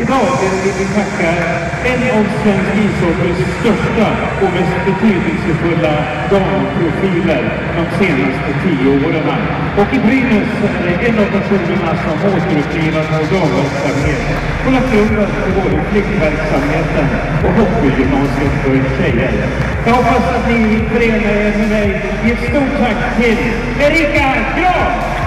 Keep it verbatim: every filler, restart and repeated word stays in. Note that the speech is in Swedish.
Idag vill vi tacka en av svensk ishockeys största och mest betydelsefulla damprofiler de senaste tio åren. Och i Brynäs är det en av personerna som återupplivat vår damverksamhet och lagt grunden för både flickverksamheten och hockeygymnasiet för tjejer. Jag hoppas att ni förenar er med mig i ett stort tack till Erika Graf!